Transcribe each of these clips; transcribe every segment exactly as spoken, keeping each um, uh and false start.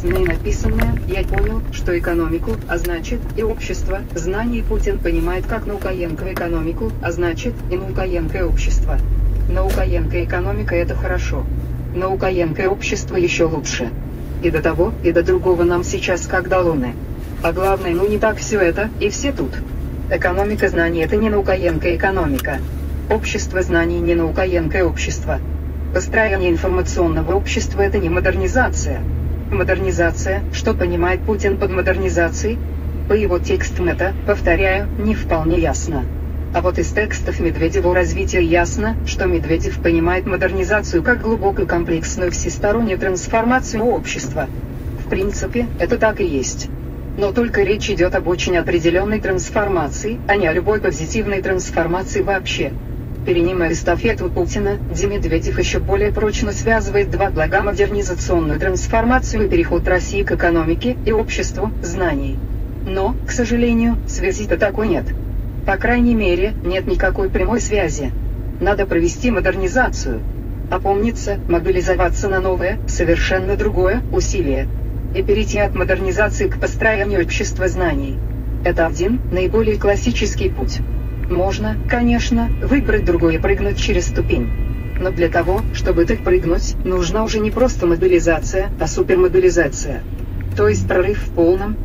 написанное и написанное, я понял, что экономику, а значит, и общество, знаний Путин понимает как Наукоенко экономику, а значит, и Наукоенко общество. Наукоенко экономика — это хорошо. Наукоенко общество еще лучше. И до того, и до другого нам сейчас как до луны. А главное, ну не так все это, и все тут. Экономика знаний — это не Наукоенко экономика. Общество знаний — не Наукоенко общество. Построение информационного общества — это не модернизация. Модернизация, что понимает Путин под модернизацией? По его текстам это, повторяю, не вполне ясно. А вот из текстов Медведева о развитии ясно, что Медведев понимает модернизацию как глубокую комплексную всестороннюю трансформацию общества. В принципе, это так и есть. Но только речь идет об очень определенной трансформации, а не о любой позитивной трансформации вообще. Перенимая эстафету Путина, Ди Медведев еще более прочно связывает два блага: модернизационную трансформацию и переход России к экономике и обществу знаний. Но, к сожалению, связи-то такой нет. По крайней мере, нет никакой прямой связи. Надо провести модернизацию. Опомниться, мобилизоваться на новое, совершенно другое усилие. И перейти от модернизации к построению общества знаний. Это один, наиболее классический путь. Можно, конечно, выбрать другой и прыгнуть через ступень. Но для того, чтобы так прыгнуть, нужна уже не просто мобилизация, а супермобилизация. То есть прорыв в полном,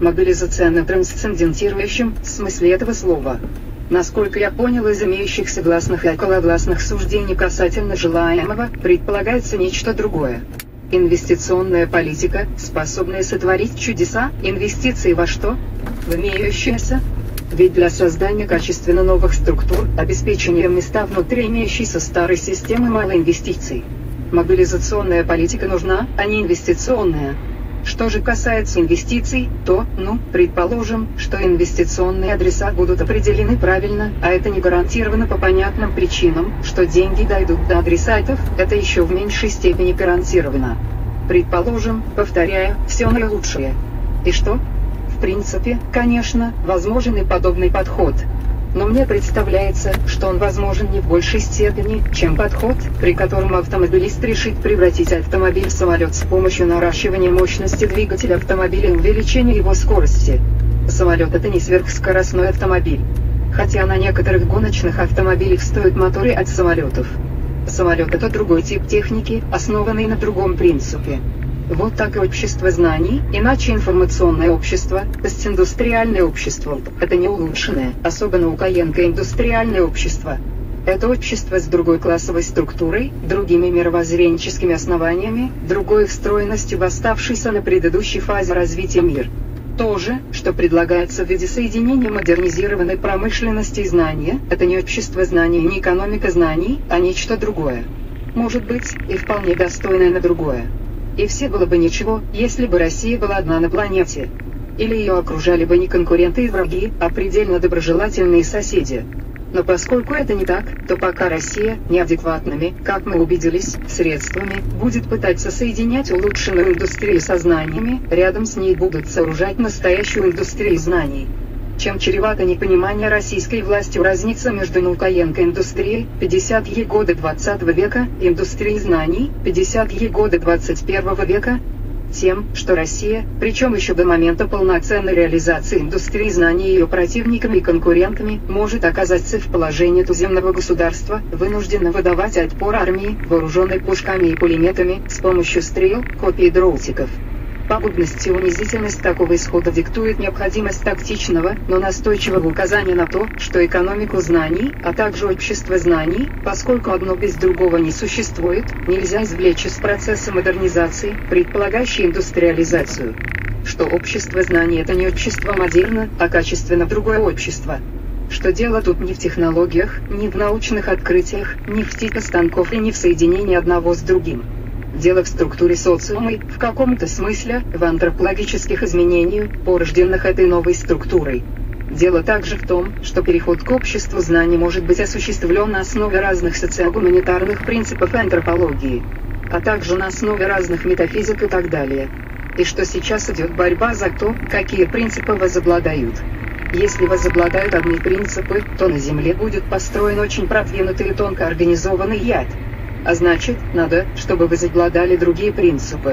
мобилизационно-трансцендентирующем смысле этого слова. Насколько я понял из имеющихся гласных и окологласных суждений касательно желаемого, предполагается нечто другое. Инвестиционная политика, способная сотворить чудеса, инвестиции во что? В имеющиеся. Ведь для создания качественно новых структур, обеспечения места внутри имеющейся старой системы мало инвестиций. Мобилизационная политика нужна, а не инвестиционная. Что же касается инвестиций, то, ну, предположим, что инвестиционные адреса будут определены правильно, а это не гарантировано по понятным причинам, что деньги дойдут до адресатов, это еще в меньшей степени гарантировано. Предположим, повторяю, все наилучшее. И что? В принципе, конечно, возможен и подобный подход. Но мне представляется, что он возможен не в большей степени, чем подход, при котором автомобилист решит превратить автомобиль в самолет с помощью наращивания мощности двигателя автомобиля и увеличения его скорости. Самолет — это не сверхскоростной автомобиль. Хотя на некоторых гоночных автомобилях стоят моторы от самолетов. Самолет — это другой тип техники, основанный на другом принципе. Вот так и общество знаний, иначе информационное общество, постиндустриальное общество, это не улучшенное, особо Наукоенко индустриальное общество. Это общество с другой классовой структурой, другими мировоззренческими основаниями, другой встроенностью в оставшийся на предыдущей фазе развития мир. То же, что предлагается в виде соединения модернизированной промышленности и знания, это не общество знаний, не экономика знаний, а нечто другое. Может быть, и вполне достойное на другое. И все было бы ничего, если бы Россия была одна на планете. Или ее окружали бы не конкуренты и враги, а предельно доброжелательные соседи. Но поскольку это не так, то пока Россия, неадекватными, как мы убедились, средствами, будет пытаться соединять улучшенную индустрию со знаниями, рядом с ней будут сооружать настоящую индустрию знаний. Чем чревато непонимание российской властью разница между Наукоенко индустрией, пятидесятые годы двадцатого века, и индустрией знаний, пятидесятые годы двадцать первого века? Тем, что Россия, причем еще до момента полноценной реализации индустрии знаний ее противниками и конкурентами, может оказаться в положении туземного государства, вынужденно выдавать отпор армии, вооруженной пушками и пулеметами, с помощью стрел, копий и дротиков. Пагубность и унизительность такого исхода диктует необходимость тактичного, но настойчивого указания на то, что экономику знаний, а также общество знаний, поскольку одно без другого не существует, нельзя извлечь из процесса модернизации, предполагающей индустриализацию. Что общество знаний — это не общество модерна, а качественно другое общество. Что дело тут не в технологиях, не в научных открытиях, не в типе станков и не в соединении одного с другим. Дело в структуре социума и, в каком-то смысле, в антропологических изменениях, порожденных этой новой структурой. Дело также в том, что переход к обществу знаний может быть осуществлен на основе разных социогуманитарных принципов антропологии, а также на основе разных метафизик и так далее. И что сейчас идет борьба за то, какие принципы возобладают. Если возобладают одни принципы, то на Земле будет построен очень продвинутый и тонко организованный яд. А значит, надо, чтобы возобладали другие принципы.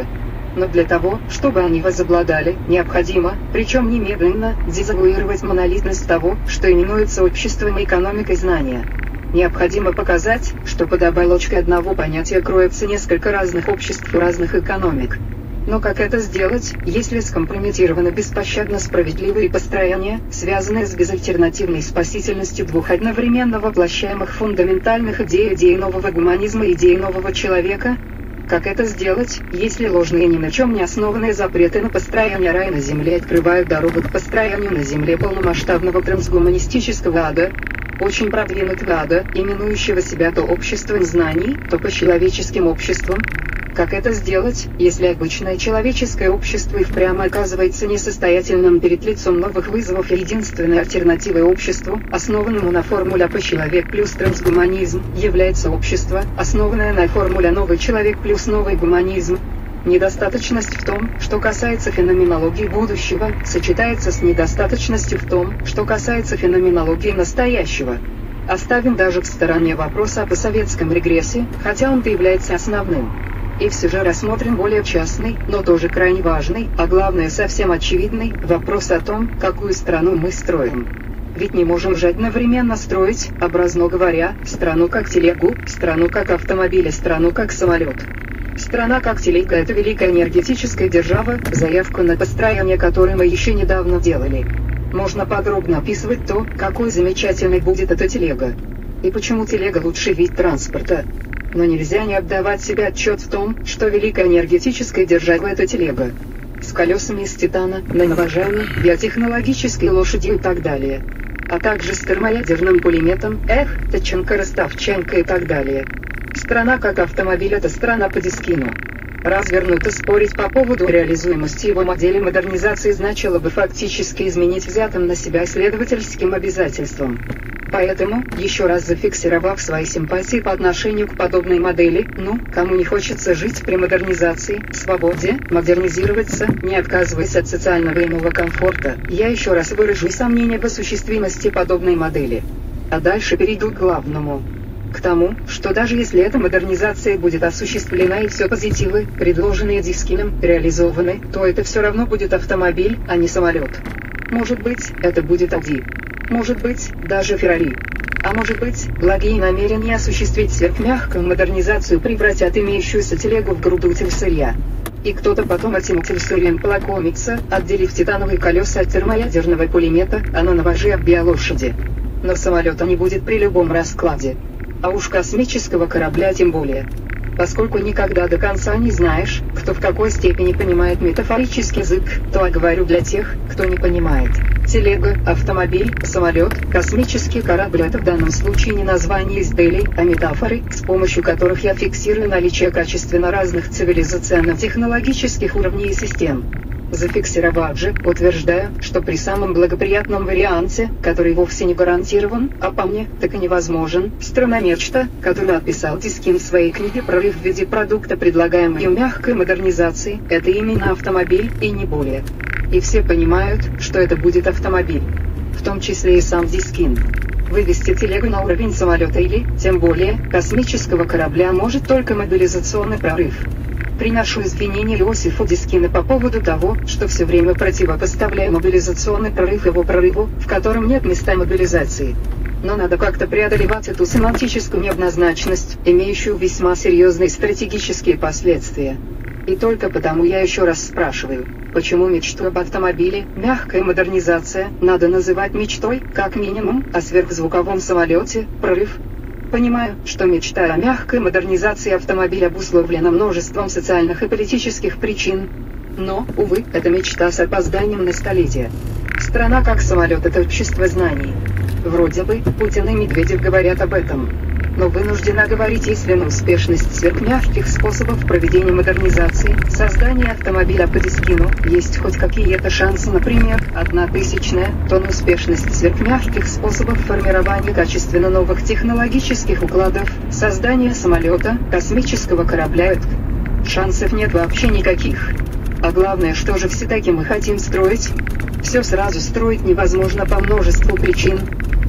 Но для того, чтобы они возобладали, необходимо, причем немедленно, дезавуировать монолитность того, что именуется обществом и экономикой знания. Необходимо показать, что под оболочкой одного понятия кроется несколько разных обществ и разных экономик. Но как это сделать, если скомпрометировано беспощадно справедливые построения, связанные с безальтернативной спасительностью двух одновременно воплощаемых фундаментальных идей идеи нового гуманизма и идеи нового человека? Как это сделать, если ложные ни на чем не основанные запреты на построение рая на земле открывают дорогу к построению на земле полномасштабного трансгуманистического ада? Очень продвинутого ада, именующего себя то обществом знаний, то по-человеческим обществом? Как это сделать, если обычное человеческое общество и впрямь оказывается несостоятельным перед лицом новых вызовов и единственной альтернативой обществу, основанному на формуле «по человек плюс трансгуманизм», является общество, основанное на формуле «новый человек плюс новый гуманизм». Недостаточность в том, что касается феноменологии будущего, сочетается с недостаточностью в том, что касается феноменологии настоящего. Оставим даже в стороне вопрос о посоветском регрессе, хотя он-то является основным. И все же рассмотрим более частный, но тоже крайне важный, а главное совсем очевидный, вопрос о том, какую страну мы строим. Ведь не можем же одновременно строить, образно говоря, страну как телегу, страну как автомобиль и страну как самолет. Страна как телега – это великая энергетическая держава, заявку на построение которой мы еще недавно делали. Можно подробно описывать то, какой замечательной будет эта телега. И почему телега лучший вид транспорта. Но нельзя не отдавать себе отчет в том, что великая энергетическая держава – это телега. С колесами из титана, нановожами, биотехнологической лошадью и так далее. А также с термоядерным пулеметом, эх, Таченко, Ростовченко и так далее. Страна как автомобиль – это страна по Дискину. Развернуто спорить по поводу реализуемости его модели модернизации значило бы фактически изменить взятым на себя исследовательским обязательствам. Поэтому, еще раз зафиксировав свои симпатии по отношению к подобной модели, ну, кому не хочется жить при модернизации, свободе, модернизироваться, не отказываясь от социального и иного комфорта, я еще раз выражу сомнения в осуществимости подобной модели. А дальше перейду к главному. К тому, что даже если эта модернизация будет осуществлена и все позитивы, предложенные Дискиным, реализованы, то это все равно будет автомобиль, а не самолет. Может быть, это будет Ауди. Может быть, даже Феррари. А может быть, благие намерения осуществить сверхмягкую модернизацию превратят имеющуюся телегу в груду утильсырья. И кто-то потом этим утильсырьем полакомится, отделив титановые колеса от термоядерного пулемета, а нановожи от биолошади. Но самолета не будет при любом раскладе. А уж космического корабля тем более. Поскольку никогда до конца не знаешь, кто в какой степени понимает метафорический язык, то я говорю для тех, кто не понимает. Телега, автомобиль, самолет, космический корабль – это в данном случае не название изделий, а метафоры, с помощью которых я фиксирую наличие качественно разных цивилизационно-технологических уровней и систем. Зафиксировав же, утверждаю, что при самом благоприятном варианте, который вовсе не гарантирован, а по мне, так и невозможен, страна мечта, которую описал Дискин в своей книге «Прорыв в виде продукта, предлагаемой мягкой модернизации», это именно автомобиль, и не более. И все понимают, что это будет автомобиль. В том числе и сам Дискин. Вывести телегу на уровень самолета или, тем более, космического корабля может только мобилизационный прорыв. Приношу извинения Иосифу Дискину по поводу того, что все время противопоставляю мобилизационный прорыв его прорыву, в котором нет места мобилизации. Но надо как-то преодолевать эту семантическую неоднозначность, имеющую весьма серьезные стратегические последствия. И только потому я еще раз спрашиваю, почему мечту об автомобиле, мягкая модернизация, надо называть мечтой, как минимум, о сверхзвуковом самолете, прорыв? Понимаю, что мечта о мягкой модернизации автомобиля обусловлена множеством социальных и политических причин. Но, увы, это мечта с опозданием на столетие. Страна как самолет – это общество знаний. Вроде бы, Путин и Медведев говорят об этом. Но вынуждена говорить, если на успешность сверхмягких способов проведения модернизации, создания автомобиля по Дискину, есть хоть какие-то шансы, например, одна тысячная, то на успешность сверхмягких способов формирования качественно новых технологических укладов, создания самолета, космического корабля, шансов нет вообще никаких. А главное, что же все-таки мы хотим строить? Все сразу строить невозможно по множеству причин.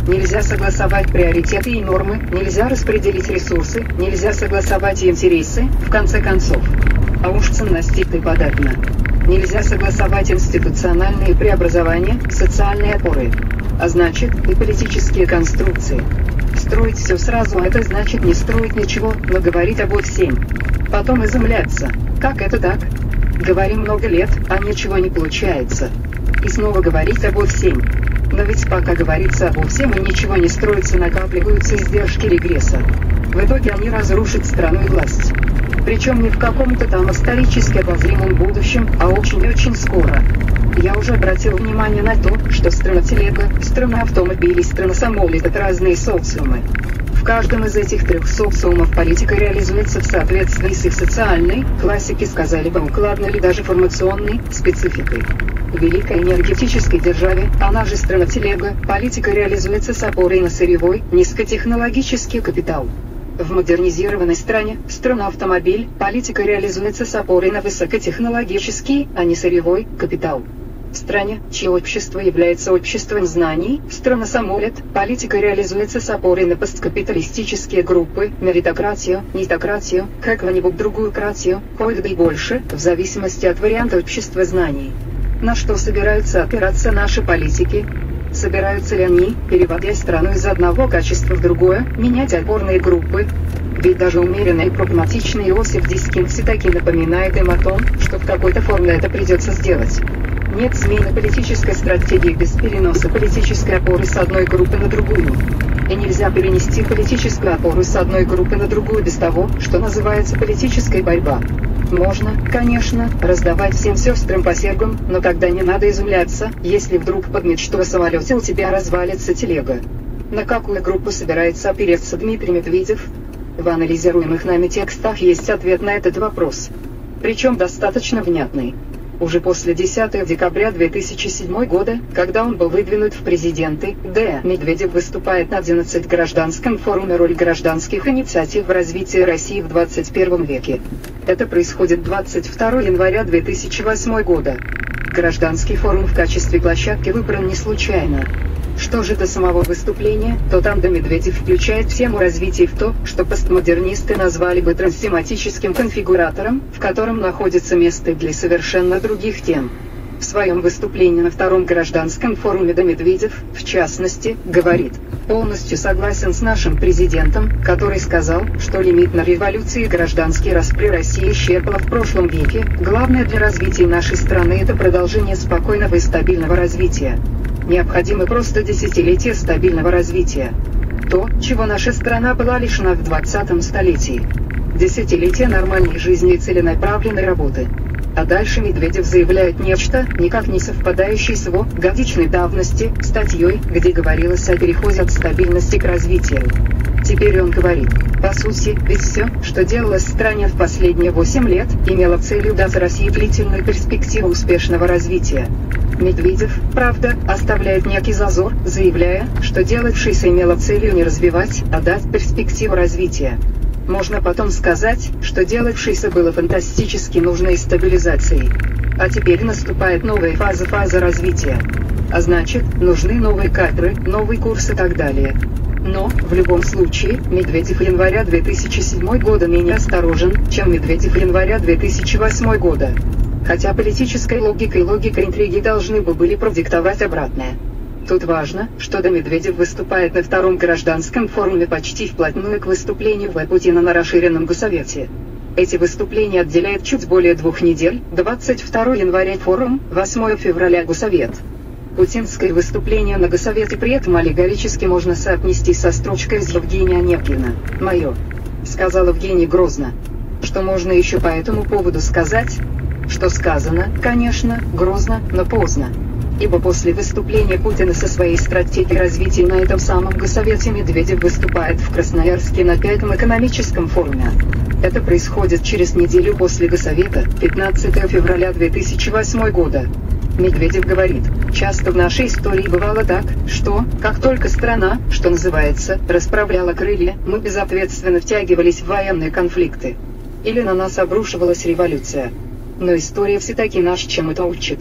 нельзя согласовать приоритеты и нормы, нельзя распределить ресурсы, нельзя согласовать интересы, в конце концов. А уж ценности и подавно. Нельзя согласовать институциональные преобразования, социальные опоры. А значит, и политические конструкции. Строить все сразу — это значит не строить ничего, но говорить обо всем. Потом изумляться. Как это так? Говорим много лет, а ничего не получается. И снова говорить обо всем. Но ведь пока говорится обо всем и ничего не строится, накапливаются издержки регресса. В итоге они разрушат страну и власть. Причем не в каком-то там исторически обозримом будущем, а очень-очень скоро. Я уже обратил внимание на то, что страна телега, страна автомобилей, страна самолет — это разные социумы. В каждом из этих трех социумов политика реализуется в соответствии с их социальной, классики сказали бы укладно или даже формационной, спецификой. В великой энергетической державе, она же страна телега, политика реализуется с опорой на сырьевой, низкотехнологический капитал. В модернизированной стране, страна автомобиль, политика реализуется с опорой на высокотехнологический, а не сырьевой, капитал. В стране, чье общество является обществом знаний, страна самолет, политика реализуется с опорой на посткапиталистические группы, меритократию, нитократию, какую-нибудь другую кратию, кое-где и больше, в зависимости от варианта общества знаний. На что собираются опираться наши политики? Собираются ли они, переводя страну из одного качества в другое, менять опорные группы? Ведь даже умеренный и прагматичный Иосиф Дискин все-таки напоминает им о том, что в какой-то форме это придется сделать. Нет смены политической стратегии без переноса политической опоры с одной группы на другую. И нельзя перенести политическую опору с одной группы на другую без того, что называется политической борьба. Можно, конечно, раздавать всем сестрам по серьгам, но тогда не надо изумляться, если вдруг под мечту о самолете у тебя развалится телега. На какую группу собирается опереться Дмитрий Медведев? В анализируемых нами текстах есть ответ на этот вопрос. Причем достаточно внятный. Уже после десятого декабря две тысячи седьмого года, когда он был выдвинут в президенты, Д. Медведев выступает на одиннадцатом гражданском форуме «Роль гражданских инициатив в развитии России в двадцать первом веке». Это происходит двадцать второго января две тысячи восьмого года. Гражданский форум в качестве площадки выбран не случайно. Что же до самого выступления, то там Д. Медведев включает тему развития в то, что постмодернисты назвали бы транстематическим конфигуратором, в котором находится место для совершенно других тем. В своем выступлении на втором гражданском форуме Д. Медведев, в частности, говорит: «Полностью согласен с нашим президентом, который сказал, что лимит на революции и гражданский распри России исчерпала в прошлом веке. Главное для развития нашей страны – это продолжение спокойного и стабильного развития. Необходимо просто десятилетие стабильного развития. То, чего наша страна была лишена в двадцатом столетии. Десятилетие нормальной жизни и целенаправленной работы». А дальше Медведев заявляет нечто, никак не совпадающее с его годичной давности статьей, где говорилось о переходе от стабильности к развитию. Теперь он говорит: по сути, ведь все, что делалось в стране в последние восемь лет, имело целью дать России длительную перспективу успешного развития. Медведев, правда, оставляет некий зазор, заявляя, что делавшееся имело целью не развивать, а дать перспективу развития. Можно потом сказать, что делавшееся было фантастически нужной стабилизацией. А теперь наступает новая фаза фаза развития. А значит, нужны новые кадры, новый курс и так далее. Но, в любом случае, Медведев января две тысячи седьмого года менее осторожен, чем Медведев января две тысячи восьмого года. Хотя политическая логика и логика интриги должны бы были продиктовать обратное. Тут важно, что Д. Медведев выступает на втором гражданском форуме почти вплотную к выступлению В. Путина на расширенном Госсовете. Эти выступления отделяет чуть более двух недель, двадцать второго января форум, восьмого февраля Госсовет. Путинское выступление на Госсовете при этом аллегорически можно соотнести со строчкой из Евгения Онегина «Мое», сказал Евгений грозно. Что можно еще по этому поводу сказать? Что сказано, конечно, грозно, но поздно. Ибо после выступления Путина со своей стратегией развития на этом самом Госсовете Медведев выступает в Красноярске на пятом экономическом форуме. Это происходит через неделю после Госсовета, пятнадцатого февраля две тысячи восьмого года. Медведев говорит: часто в нашей истории бывало так, что, как только страна, что называется, расправляла крылья, мы безответственно втягивались в военные конфликты. Или на нас обрушивалась революция. Но история все-таки нас чему-то учит.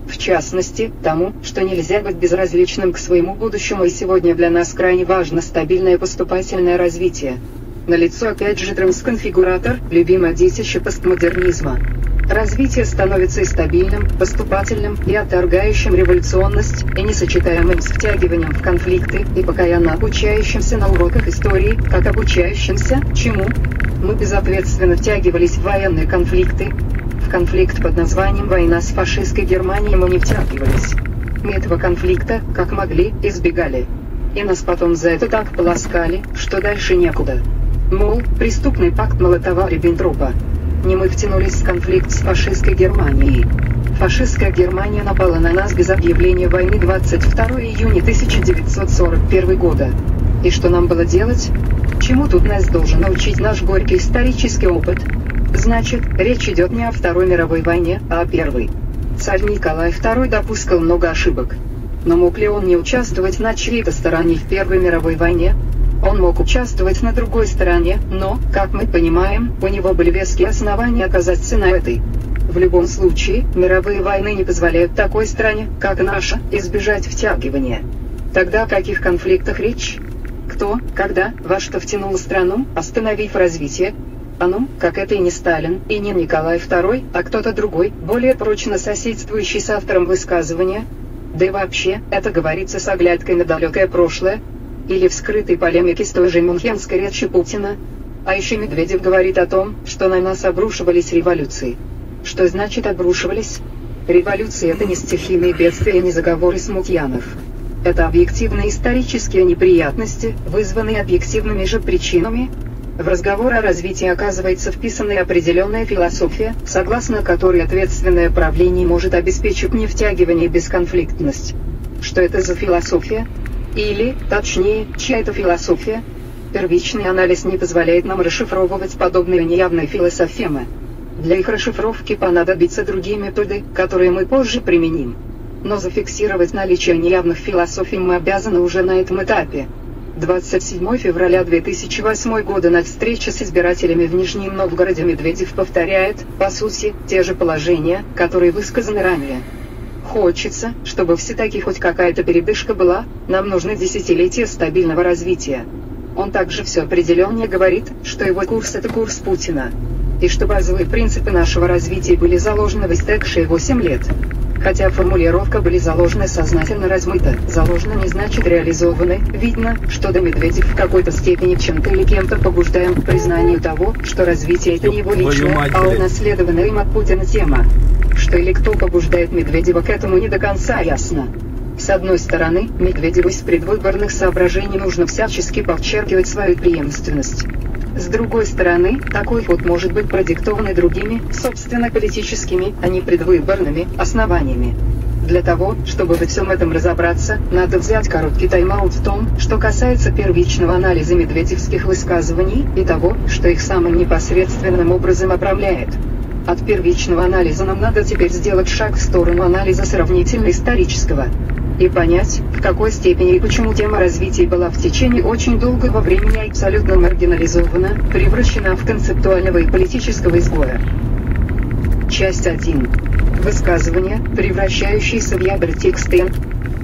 В частности, тому, что нельзя быть безразличным к своему будущему, и сегодня для нас крайне важно стабильное поступательное развитие. Налицо опять же трансконфигуратор, любимое детище постмодернизма. Развитие становится и стабильным, поступательным, и отторгающим революционность, и несочетаемым с втягиванием в конфликты, и покаянно обучающимся на уроках истории, как обучающимся, чему? Мы безответственно втягивались в военные конфликты. В конфликт под названием «Война с фашистской Германией» мы не втягивались. Мы этого конфликта, как могли, избегали. И нас потом за это так полоскали, что дальше некуда. Мол, преступный пакт Молотова-Риббентропа. Не мы втянулись в конфликт с фашистской Германией. Фашистская Германия напала на нас без объявления войны двадцать второго июня тысяча девятьсот сорок первого года. И что нам было делать? Чему тут нас должен научить наш горький исторический опыт? Значит, речь идет не о Второй мировой войне, а о Первой. Царь Николай второй допускал много ошибок. Но мог ли он не участвовать на чьей-то стороне в Первой мировой войне? Он мог участвовать на другой стороне, но, как мы понимаем, у него были веские основания оказаться на этой. В любом случае, мировые войны не позволяют такой стране, как наша, избежать втягивания. Тогда о каких конфликтах речь? Кто, когда, во что втянул страну, остановив развитие? А ну, как это и не Сталин, и не Николай второй, а кто-то другой, более прочно соседствующий с автором высказывания? Да и вообще, это говорится с оглядкой на далекое прошлое, или в скрытой полемике с той же мюнхенской речью Путина. А еще Медведев говорит о том, что на нас обрушивались революции. Что значит обрушивались? Революции — это не стихийные бедствия и не заговоры смутьянов. Это объективные исторические неприятности, вызванные объективными же причинами. В разговор о развитии оказывается вписана определенная философия, согласно которой ответственное правление может обеспечить не втягивание и бесконфликтность. Что это за философия? Или, точнее, чья это философия? Первичный анализ не позволяет нам расшифровывать подобные неявные философемы. Для их расшифровки понадобятся другие методы, которые мы позже применим. Но зафиксировать наличие неявных философий мы обязаны уже на этом этапе. двадцать седьмого февраля две тысячи восьмого года на встрече с избирателями в Нижнем Новгороде Медведев повторяет, по сути, те же положения, которые высказаны ранее. Хочется, чтобы все-таки хоть какая-то передышка была, нам нужны десятилетия стабильного развития. Он также все определеннее говорит, что его курс — это курс Путина. И что базовые принципы нашего развития были заложены в истекшие восемь лет. Хотя формулировка «были заложены» сознательно размыта, заложено не значит реализованы, видно, что до Медведев в какой-то степени чем-то или кем-то побуждаем к признанию того, что развитие — это не его личная, а унаследованная им от Путина тема. Что или кто побуждает Медведева к этому, не до конца ясно. С одной стороны, Медведеву из предвыборных соображений нужно всячески подчеркивать свою преемственность. С другой стороны, такой ход может быть продиктован и другими, собственно политическими, а не предвыборными, основаниями. Для того, чтобы во всем этом разобраться, надо взять короткий тайм-аут в том, что касается первичного анализа медведевских высказываний, и того, что их самым непосредственным образом оправляет. От первичного анализа нам надо теперь сделать шаг в сторону анализа сравнительно-исторического. И понять, в какой степени и почему тема развития была в течение очень долгого времени абсолютно маргинализована, превращена в концептуального и политического изгоя. Часть один. Высказывания, превращающиеся в ябр тексты.